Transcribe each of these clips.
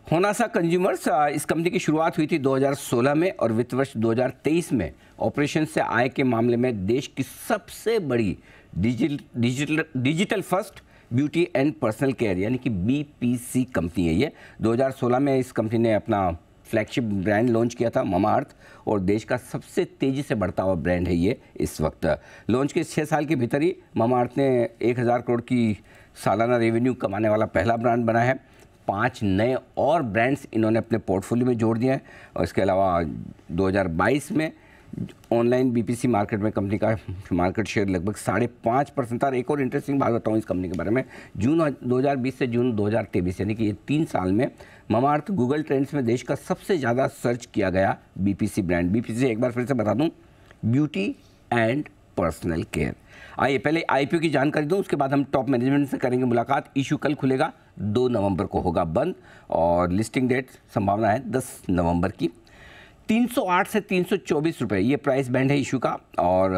Honasa consumers, इस company की शुरुआत हुई थी 2016 में और वित्त वर्ष 2023 में ऑपरेशन से आय के मामले में देश की सबसे बड़ी digital first beauty and personal care यानी कि बीपीसी कंपनी है ये। 2016 में इस कंपनी ने अपना फ्लैगशिप ब्रांड लॉन्च किया था मामाअर्थ, और देश का सबसे तेज़ी से बढ़ता हुआ ब्रांड है ये इस वक्त। लॉन्च के 6 साल के भीतर ही मामाअर्थ ने 1000 करोड़ की सालाना रेवेन्यू कमाने वाला पहला ब्रांड बना है। 5 नए और ब्रांड्स इन्होंने अपने पोर्टफोलियो में जोड़ दिए हैं, और इसके अलावा 2022 में ऑनलाइन बीपीसी मार्केट में कंपनी का मार्केट शेयर लगभग 5.5% था। एक और इंटरेस्टिंग बात बताऊँ इस कंपनी के बारे में, जून 2020 से जून 2023 यानी कि ये 3 साल में मामाअर्थ गूगल ट्रेंड्स में देश का सबसे ज़्यादा सर्च किया गया बीपीसी ब्रांड। बीपीसी एक बार फिर से बता दूँ, ब्यूटी एंड पर्सनल केयर। आइए पहले आईपीओ की जानकारी दूं, उसके बाद हम टॉप मैनेजमेंट से करेंगे मुलाकात। इशू कल खुलेगा, 2 नवंबर को होगा बंद, और लिस्टिंग डेट संभावना है 10 नवंबर की। 308 से 324 रुपये ये प्राइस बैंड है इशू का, और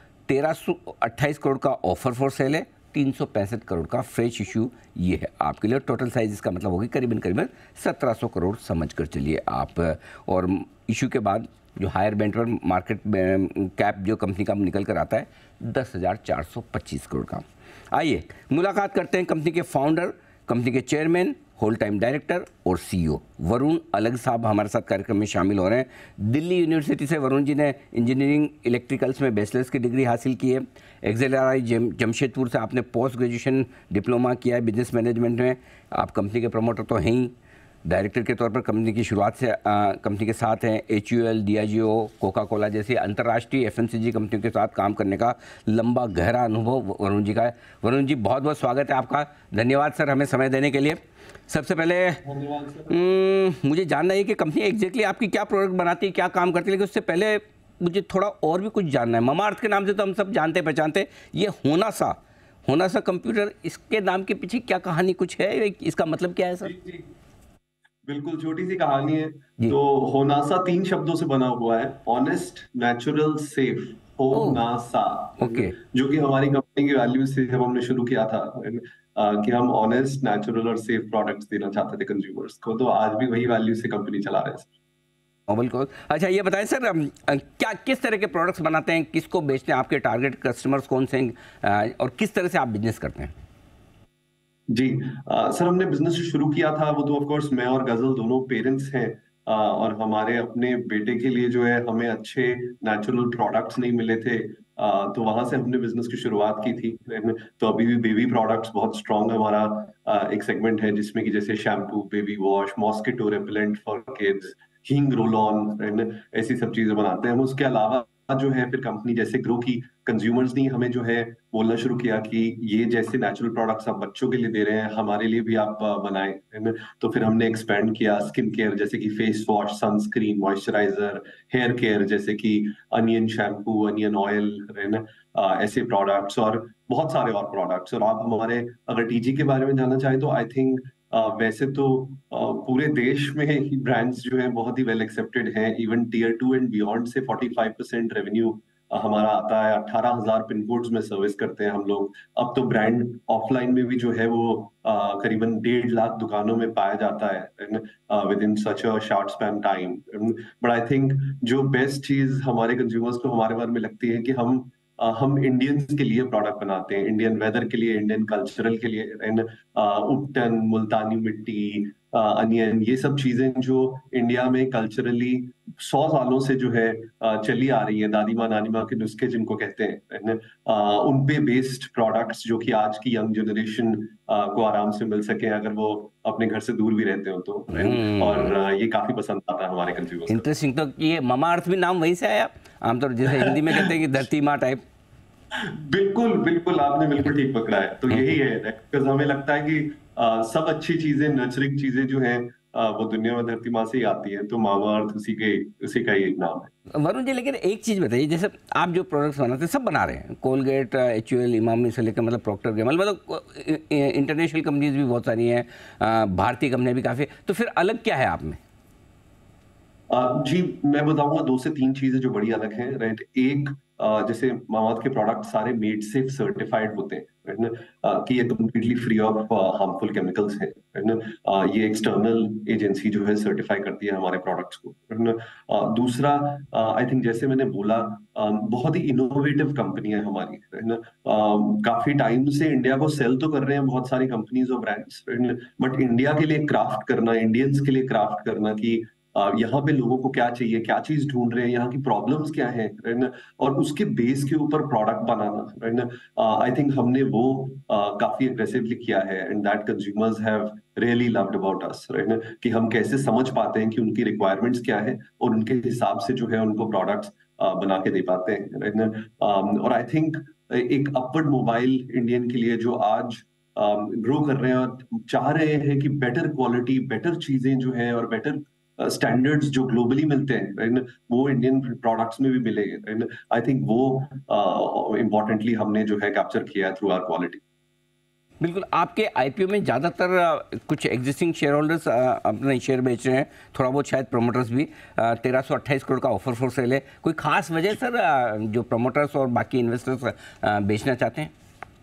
1328 करोड़ का ऑफर फॉर सेल है, 365 करोड़ का फ्रेश इशू ये है आपके लिए। टोटल साइज इसका मतलब होगी करीबन 1700 करोड़ समझ कर चलिए आप। और इशू के बाद जो हायर बैंड पर मार्केट कैप जो कंपनी का निकल कर आता है 10,425 करोड़ का। आइए मुलाकात करते हैं कंपनी के फाउंडर, कंपनी के चेयरमैन, होल टाइम डायरेक्टर और सीईओ वरुण अलग साहब हमारे साथ कार्यक्रम में शामिल हो रहे हैं। दिल्ली यूनिवर्सिटी से वरुण जी ने इंजीनियरिंग इलेक्ट्रिकल्स में बैचलर्स की डिग्री हासिल की है। एक्सेलआरआई जमशेदपुर से आपने पोस्ट ग्रेजुएशन डिप्लोमा किया है बिजनेस मैनेजमेंट में। आप कंपनी के प्रमोटर तो हैं ही, डायरेक्टर के तौर पर कंपनी की शुरुआत से कंपनी के साथ हैं। HUL, डियाजियो, कोका कोला जैसी अंतर्राष्ट्रीय FMCG कंपनियों के साथ काम करने का लंबा गहरा अनुभव वरुण जी का है। वरुण जी बहुत बहुत स्वागत है आपका, धन्यवाद सर हमें समय देने के लिए। सबसे पहले मुझे जानना है कि कंपनी एग्जैक्टली आपकी क्या प्रोडक्ट बनाती है, क्या काम करती है, लेकिन उससे पहले मुझे थोड़ा और भी कुछ जानना है। मामाअर्थ के नाम से तो हम सब जानते पहचानते, ये होनासा कंप्यूटर, इसके नाम के पीछे क्या कहानी कुछ है, इसका मतलब क्या है सर? बिल्कुल छोटी सी कहानी है। तो होनासा 3 शब्दों से बना हुआ है, honest, natural, safe. Honasa, okay, जो कि हमारी कंपनी की वैल्यू से जब हमने शुरू किया था कि हम ऑनेस्ट, नेचुरल और सेफ प्रोडक्ट्स देना चाहते थे कंज्यूमर्स को, तो आज भी वही वैल्यू से कंपनी चला रहे हैं। बिल्कुल। अच्छा ये बताएं सर, क्या किस तरह के प्रोडक्ट्स बनाते हैं, किसको बेचते हैं, आपके टारगेट कस्टमर्स कौन से हैं, और किस तरह से आप बिजनेस करते हैं? जी सर, हमने बिजनेस शुरू किया था, वो तो ऑफ कोर्स मैं और गजल दोनों पेरेंट्स हैं, और हमारे अपने बेटे के लिए जो है हमें अच्छे नेचुरल प्रोडक्ट्स नहीं मिले थे, तो वहां से हमने बिजनेस की शुरुआत की थी। तो अभी भी बेबी प्रोडक्ट्स बहुत स्ट्रांग हमारा एक सेगमेंट है, जिसमें कि जैसे shampoo, baby wash, mosquito repellent for kids, हींग रोल ऑन, ऐसी सब चीजें बनाते हैं हम। उसके अलावा जो है फिर कंपनी जैसे ग्रो की, कंज्यूमर्स ने हमें जो है बोलना शुरू किया कि ये जैसे नेचुरल प्रोडक्ट्स आप बच्चों के लिए दे रहे हैं, हमारे लिए भी आप बनाएं, है ना। तो फिर हमने एक्सपेंड किया स्किन केयर, जैसे कि face wash, sunscreen, moisturiser, hair care जैसे कि अनियन शैम्पू, अनियन ऑयल, है ना, ऐसे प्रोडक्ट्स और बहुत सारे और प्रोडक्ट्स। और आप हमारे अगर टीजी के बारे में जानना चाहें तो आई थिंक वैसे तो पूरे देश में ही ब्रांड्स जो है बहुत ही वेल एक्सेप्टेड हैं। इवन टियर 2 एंड बियॉन्ड से 45% रेवेन्यू हमारा आता है। 18,000 पिन कोड्स में सर्विस करते हैं हम लोग। अब तो ब्रांड ऑफलाइन में भी जो है वो करीबन 1.5 लाख दुकानों में पाया जाता है within such a short span time. But I think जो बेस्ट चीज हमारे कंज्यूमर्स को हमारे बारे में लगती है कि हम इंडियंस के लिए प्रोडक्ट बनाते हैं, इंडियन वेदर के लिए, इंडियन कल्चरल के लिए। उपटन, मुल्तानी मिट्टी, अनियन, ये सब चीजें जो इंडिया में कल्चरली 100 सालों से जो है चली आ रही है, दादी माँ नानी माँ के नुस्खे जिनको कहते हैं, उन पे बेस्ड प्रोडक्ट्स जो कि आज की यंग जनरेशन को आराम से मिल सके अगर वो अपने घर से दूर भी रहते हो तो। और ये काफी पसंद आता है हमारे कंज्यूमर्स को। इंटरेस्टिंग। तो ये मामाअर्थ भी नाम वहीं से आया, आमतौर जैसे हिंदी में कहते हैं कि धरती माँ टाइप। बिल्कुल बिल्कुल, आपने बिल्कुल ठीक पकड़ा है। तो यही है, बिकॉज हमें लगता है कि सब अच्छी चीजें, नर्चरिंग चीजें जो हैं वो दुनिया में धरती माँ से ही आती है। तो मामाअर्थ उसी का ही एक नाम है। वरुण जी, लेकिन एक चीज बताइए, जैसे आप जो प्रोडक्ट्स बनाते हैं सब बना रहे हैं, कोलगेट, HUL, इमामी से लेकर मतलब प्रॉक्टर गेमल, मतलब इंटरनेशनल कंपनीज भी बहुत सारी हैं, भारतीय कंपनियां भी काफी, तो फिर अलग क्या है आप में? जी मैं बताऊंगा 2 से 3 चीजें जो बड़ी अलग हैं, राइट। एक जैसे मामाअर्थ के प्रोडक्ट सारे मेड सेफ सर्टिफाइड होते हैं, है ना, कि ये completely free of harmful chemicals हैं, है ना। ये एक्सटर्नल एजेंसी जो है सर्टिफाई करती है हमारे प्रोडक्ट्स को, है ना। दूसरा, आई थिंक जैसे मैंने बोला, बहुत ही इनोवेटिव कंपनी है हमारी, है ना। काफी टाइम से इंडिया को सेल तो कर रहे हैं बहुत सारी कंपनीज और ब्रांड्स, बट इंडिया के लिए क्राफ्ट करना, इंडियंस के लिए क्राफ्ट करना कि यहाँ पे लोगों को क्या चाहिए, क्या चीज ढूंढ रहे हैं, यहाँ की प्रॉब्लम्स क्या है, ना, और उसके बेस के ऊपर प्रोडक्ट बनाना, है ना। आई थिंक हमने वो काफी अग्रेसिवली किया है, and that consumers have really loved about us, right ना, कि हम कैसे समझ पाते हैं कि उनकी रिक्वायरमेंट्स क्या है और उनके हिसाब से जो है उनको प्रोडक्ट्स बना के दे पाते हैं, राइट ना। और आई थिंक एक अपवर्ड मोबाइल इंडियन के लिए जो आज ग्रो कर रहे हैं और चाह रहे हैं कि बेटर क्वालिटी, बेटर चीजें जो है और बेटर स्टैंडर्ड्स जो ग्लोबली मिलते हैं, राइट, वो इंडियन प्रोडक्ट्स में भी मिलेंगे, राइट। आई थिंक वो इम्पोर्टेंटली हमने जो है कैप्चर किया थ्रू आवर क्वालिटी। बिल्कुल, आपके आईपीओ में ज़्यादातर कुछ एग्जिस्टिंग शेयर होल्डर्स अपने शेयर बेच रहे हैं, थोड़ा बहुत शायद प्रमोटर्स भी। 1328 करोड़ का ऑफर फॉर सेल है। कोई खास वजह सर जो प्रमोटर्स और बाकी इन्वेस्टर्स बेचना चाहते हैं?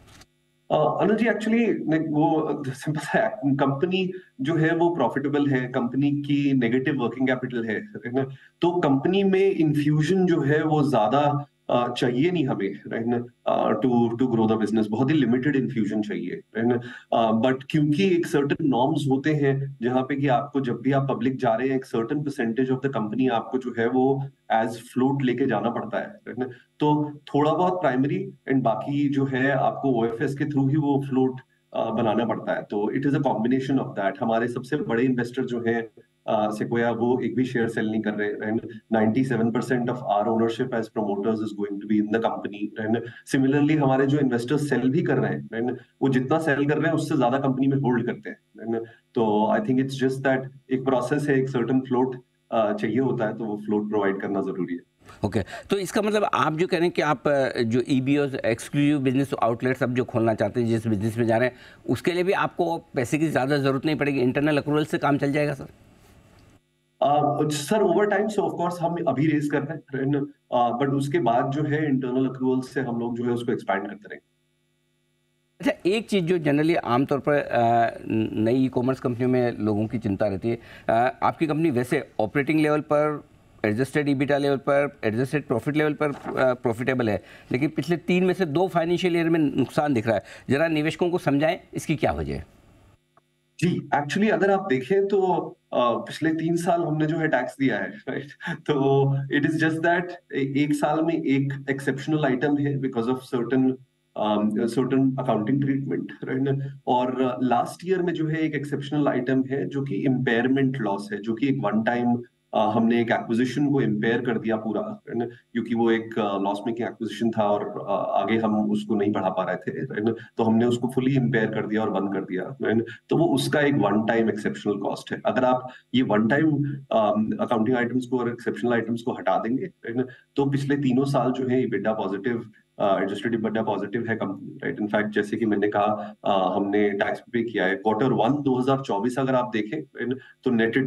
अनुज जी, एक्चुअली वो सिंपल है, कंपनी जो है वो प्रॉफिटेबल है, कंपनी की नेगेटिव वर्किंग कैपिटल है ना। तो कंपनी में इन्फ्यूजन जो है वो ज्यादा चाहिए नहीं हमें, राइट ना, to to grow the business. बहुत ही लिमिटेड इन्फ्यूजन चाहिए, राइट ना। बट क्योंकि एक सर्टेन नॉर्म्स होते हैं जहां पे कि आपको जब भी आप पब्लिक जा रहे हैं, एक certain percentage of the company आपको जो है वो एज फ्लोट लेके जाना पड़ता है, राइट ना। तो थोड़ा बहुत प्राइमरी एंड बाकी जो है आपको ओएफएस के थ्रू ही वो फ्लोट बनाना पड़ता है। तो it is a combination of that. हमारे सबसे बड़े इन्वेस्टर जो है सेक्वाया, वो एक भी शेयर सेल नहीं कर रहे, and 97% of our ownership as promoters is going to be in the company, and similarly हमारे जो इन्वेस्टर्स सेल भी कर रहे हैं, एंड वो जितना सेल कर रहे हैं उससे ज्यादा कंपनी में होल्ड करते हैं, एंड तो I think it's just that एक प्रोसेस है, एक सर्टेन फ्लोट चाहिए होता है, तो वो फ्लोट प्रोवाइड करना जरूरी है। ओके, तो इसका मतलब आप जो कह रहे हैं कि आप जो ईबीओ एक्सक्लूसिव बिजनेस आउटलेट्स अब जो खोलना चाहते हैं, जिस बिजनेस में जा रहे हैं, उसके लिए भी आपको पैसे की ज़्यादा ज़रूरत नहीं पड़ेगी, इंटरनल अप्रूवल से काम चल जाएगा सर? सर ओवर टाइम से ऑफ कोर्स हम अभी रेज कर रहे हैं, बट उसके बाद जो है इंटरनल अप्रूवल से हम लोग जो है उसको एक्सपैंड करते रहेंगे। अच्छा, एक चीज़ जो जनरली आमतौर पर नई ई कॉमर्स कंपनियों में लोगों की चिंता रहती है, आपकी कंपनी वैसे ऑपरेटिंग लेवल पर, एडजस्टेड ईबिटा लेवल पर, एडजस्टेड प्रॉफिट लेवल पर प्रॉफिटेबल है, लेकिन पिछले 3 में से 2 फाइनेंशियल ईयर में नुकसान दिख रहा है। जरा निवेशकों को समझाएं इसकी क्या वजह है? जी, एक्चुअली अगर आप देखें तो पिछले 3 साल हमने जो है टैक्स दिया है, राइट। तो इट इज जस्ट दैट एक साल में एक एक्सेप्शनल आइटम है because of certain certain accounting treatment, right. और लास्ट ईयर में जो है एक एक्सेप्शनल आइटम है जो कि इम्पेयरमेंट लॉस है, जो कि एक वन टाइम हमने एक एक्विजिशन को इम्पेयर कर दिया पूरा, है ना, क्योंकि वो एक लॉस मेकिंग एक्विजिशन था और आगे हम उसको नहीं बढ़ा पा रहे थे, है ना। तो हमने उसको फुली इम्पेयर कर दिया और बंद कर दिया, है ना। तो वो उसका एक वन टाइम एक्सेप्शनल कॉस्ट है। अगर आप ये वन टाइम अकाउंटिंग आइटम्स को और एक्सेप्शनल आइटम्स को हटा देंगे, है ना, तो पिछले 3 साल जो है EBITDA positive, adjusted EBITDA positive है कंपनी, राइट। इनफैक्ट जैसे कि मैंने कहा, हमने टैक्स पे किया है। Q1 2024 अगर आप देखें, right, तो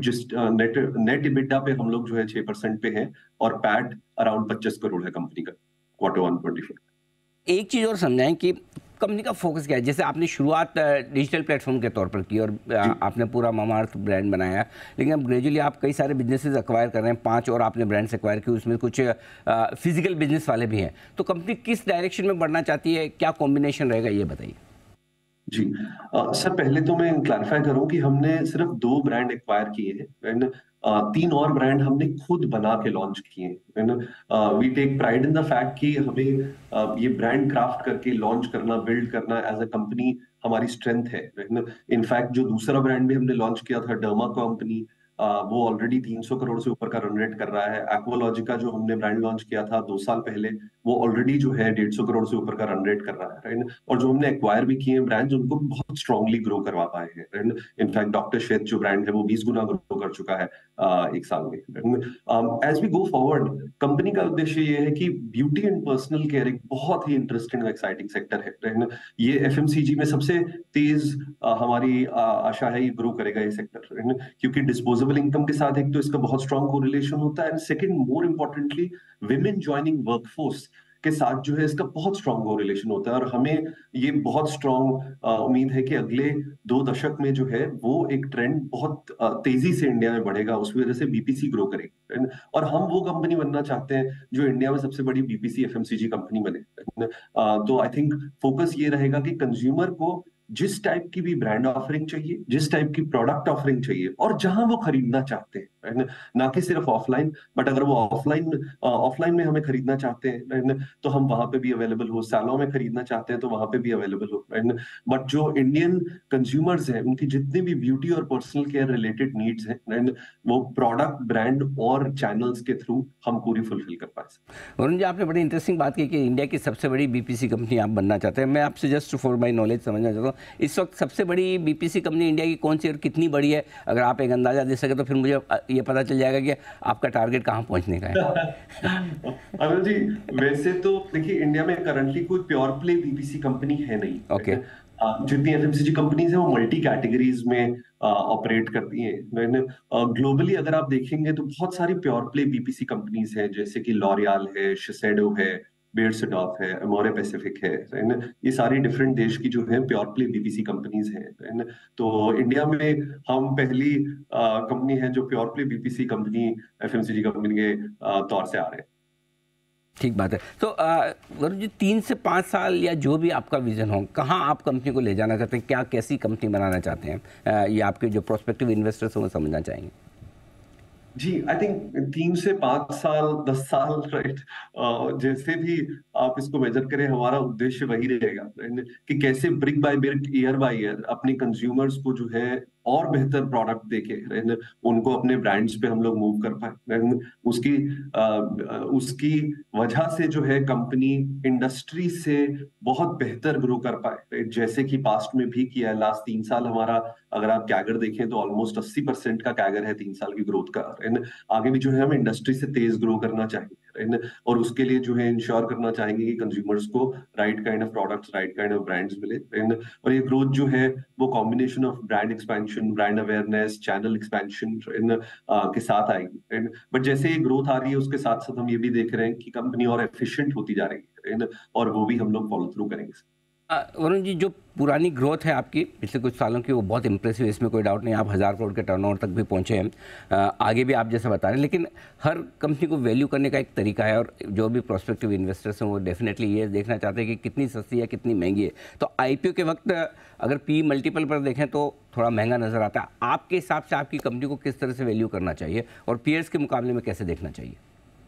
नेट EBITDA पे हम लोग जो है 6% पे हैं, और पैट अराउंड 25 करोड़ है कंपनी का Q1 24। एक चीज़ और समझाएं कि कंपनी का फोकस क्या है। जैसे आपने शुरुआत डिजिटल प्लेटफॉर्म के तौर पर की और आपने पूरा मामाअर्थ ब्रांड बनाया, लेकिन अब ग्रेजुअली आप कई सारे बिजनेसेस एक्वायर कर रहे हैं, 5 और आपने ब्रांड्स एक्वायर किए, उसमें कुछ फिजिकल बिजनेस वाले भी हैं। तो कंपनी किस डायरेक्शन में बढ़ना चाहती है, क्या कॉम्बिनेशन रहेगा, ये बताइए। जी, सर पहले तो मैं क्लैरिफाई करूं कि हमने सिर्फ 2 ब्रांड एक्वायर किए हैं, एंड 3 और ब्रांड हमने खुद बना के लॉन्च किए हैं, है ना। We take pride in the fact कि हमें ये ब्रांड क्राफ्ट करके लॉन्च करना, बिल्ड करना एज अ कंपनी हमारी स्ट्रेंथ है ना। इनफैक्ट जो दूसरा ब्रांड भी हमने लॉन्च किया था, डर्मा कंपनी, वो ऑलरेडी 300 करोड़ से ऊपर का रन रेट कर रहा है। एक्वालॉजिका जो हमने ब्रांड लॉन्च किया था 2 साल पहले, वो ऑलरेडी जो है 150 करोड़ से ऊपर का रन रेट कर रहा है, राइट। और जो हमने एक्वायर भी किए हैं ब्रांड्स, उनको बहुत स्ट्रांगली ग्रो करवा पाए हैं, राइट। इनफैक्ट डॉक्टर श्वेत जो ब्रांड है वो 20 गुना ग्रो कर चुका है एक साल में। As we go forward, company का उद्देश्य ये है कि ब्यूटी एंड पर्सनल केयर एक बहुत ही इंटरेस्टिंग और एक्साइटिंग सेक्टर है, राइट। ये एफएमसीजी में सबसे तेज हमारी आशा है ये ग्रो करेगा ये सेक्टर, राइट, क्योंकि डिस्पोजेबल इनकम के साथ एक तो इसका बहुत स्ट्रांग कोरिलेशन होता है, and second more importantly women joining workforce के साथ जो है इसका बहुत स्ट्रांग कोरिलेशन होता है, और हमें ये बहुत स्ट्रांग उम्मीद है कि अगले 2 दशक में जो है वो एक ट्रेंड बहुत तेजी से इंडिया में बढ़ेगा, उसकी वजह से बीपीसी ग्रो करेगी, right? और हम वो कंपनी बनना चाहते हैं जो इंडिया में सबसे बड़ी बीपीसी एफएमसीजी कंपनी बने, right? तो आई थिंक फोकस ये रहेगा कि कंज्यूमर को जिस टाइप की भी ब्रांड ऑफरिंग चाहिए, जिस टाइप की प्रोडक्ट ऑफरिंग चाहिए, और जहां वो खरीदना चाहते हैं, right? ना कि सिर्फ ऑफलाइन, बट अगर वो ऑफलाइन में हमें खरीदना चाहते हैं, right? तो हम वहां पे भी अवेलेबल हो, सैलो में खरीदना चाहते हैं तो वहां पे भी अवेलेबल हो, right? बट जो इंडियन कंज्यूमर्स हैं उनकी जितनी भी ब्यूटी और पर्सनल केयर रिलेटेड नीड्स हैं, right? वो प्रोडक्ट, ब्रांड और चैनल्स के थ्रू हम पूरी फुलफिल कर पाए। वरुण जी, आपने बड़ी इंटरेस्टिंग बात की कि इंडिया की सबसे बड़ी बीपीसी कंपनी आप बनना चाहते हैं। मैं आपसे जस्ट फॉर माय नॉलेज समझना चाहता हूँ, इस वक्त सबसे बड़ी बीपीसी कंपनी इंडिया की कौन सी और कितनी बड़ी है? अगर आप एक अंदाजा दे सके तो फिर मुझे ये पता चल जाएगा कि आपका टारगेट कहाँ पहुँचने का है। अनिल जी, वैसे तो देखिए इंडिया में करंटली कोई प्योर प्ले बीपीसी कंपनी है नहीं। ओके। जितनी एफएमसीजी कंपनीज हैं वो मल्टी कैटेगरीज में ऑपरेट करती हैं। ग्लोबली अगर आप देखेंगे तो बहुत सारी प्योर प्ले बीपीसी कंपनीज हैं, जैसे कि लॉरियल है, शिसेडो है, बेयरसडॉर्फ है, अमोरे पैसिफिक है ना। ये सारी डिफरेंट देश की जो है प्योर प्ले बीपीसी कंपनीज हैं, है ना। तो इंडिया में हम पहली कंपनी है जो pure play BPC company FMCG company के तौर से आ रहे हैं। ठीक बात है। तो वरुण जी, 3 से 5 साल या जो भी आपका विजन हो, कहाँ आप कंपनी को ले जाना चाहते हैं, क्या कैसी कंपनी बनाना चाहते हैं, ये आपके जो प्रोस्पेक्टिव इन्वेस्टर्स हैं वो समझना चाहेंगे। जी, आई थिंक 3 से 5 साल, 10 साल, राइट, जैसे भी आप इसको मेजर करें, हमारा उद्देश्य वही रहेगा, राइट, कि कैसे brick by brick, year by year अपने कंज्यूमर्स को जो है और बेहतर प्रोडक्ट देके, राइट, उनको अपने ब्रांड्स पे हम लोग मूव कर पाए, राइट। उसकी वजह से जो है कंपनी इंडस्ट्री से बहुत बेहतर ग्रो कर पाए, राइट, जैसे कि पास्ट में भी किया है। लास्ट 3 साल हमारा अगर आप कैगर देखें तो ऑलमोस्ट 80% का कैगर है 3 साल की ग्रोथ का, राइट। आगे भी जो है हम इंडस्ट्री से तेज ग्रो करना चाहेंगे, राइट, और उसके लिए जो है इंश्योर करना चाहेंगे कि कंज्यूमर्स को right kind of products, right kind of brands मिले, राइट। और ये ग्रोथ जो है वो combination of brand expansion, brand awareness, channel expansion के साथ आएगी, राइट। बट जैसे ये ग्रोथ आ रही है उसके साथ साथ हम ये भी देख रहे हैं कि कंपनी और एफिशिएंट होती जा रही है, राइट, और वो भी हम लोग फॉलो थ्रू करेंगे। वरुण जी, जो पुरानी ग्रोथ है आपकी पिछले कुछ सालों की, वो बहुत इंप्रेसिव है, इसमें कोई डाउट नहीं। आप 1000 करोड़ के टर्नओवर तक भी पहुंचे हैं, आगे भी आप जैसे बता रहे हैं। लेकिन हर कंपनी को वैल्यू करने का एक तरीका है, और जो भी प्रोस्पेक्टिव इन्वेस्टर्स हैं वो डेफिनेटली ये देखना चाहते हैं कि कितनी सस्ती है, कितनी महंगी है। तो आईपीओ के वक्त अगर पी मल्टीपल पर देखें तो थोड़ा महंगा नज़र आता है। आपके हिसाब से आपकी कंपनी को किस तरह से वैल्यू करना चाहिए और पीयर्स के मुकाबले में कैसे देखना चाहिए?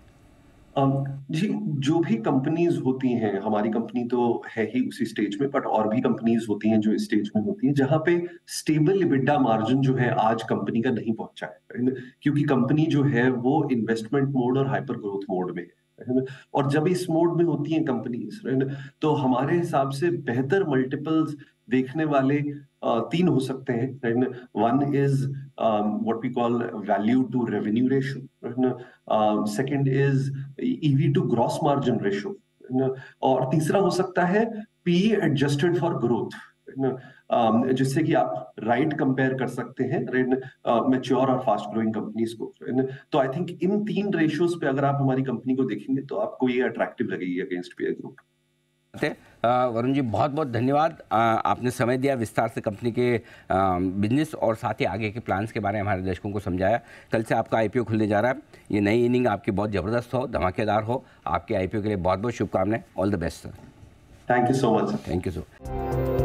जी, जो भी कंपनीज होती हैं, हमारी कंपनी तो है ही उसी स्टेज में, बट और भी कंपनीज होती हैं जो इस स्टेज में होती हैं जहां पे स्टेबल EBITDA मार्जिन जो है आज कंपनी का नहीं पहुंचा है, क्योंकि कंपनी जो है वो इन्वेस्टमेंट मोड और हाइपर ग्रोथ मोड में है। और जब इस मोड में होती हैं कंपनीज, तो हमारे हिसाब से बेहतर मल्टीपल्स देखने वाले 3 हो सकते हैं। One is what we call value to revenue ratio, second is EV to gross margin ratio, और तीसरा हो सकता है PE एडजस्टेड फॉर ग्रोथ, जिससे कि आप राइट कंपेयर कर सकते हैं, राइट, मैच्योर और फास्ट ग्रोइंग कंपनीज को। तो आई थिंक इन 3 रेशियोज पे अगर आप हमारी कंपनी को देखेंगे तो आपको ये अट्रैक्टिव लगेगी against peer group. Varun ji, बहुत बहुत धन्यवाद। आपने समय दिया, विस्तार से कंपनी के बिजनेस और साथ ही आगे के प्लान्स के बारे में हमारे दर्शकों को समझाया। कल से आपका आईपीओ खुलने जा रहा है, ये नई इनिंग आपकी बहुत ज़बरदस्त हो, धमाकेदार हो। आपके आईपीओ के लिए बहुत बहुत शुभकामनाएं। All the best sir. Thank you so much. Thank you sir.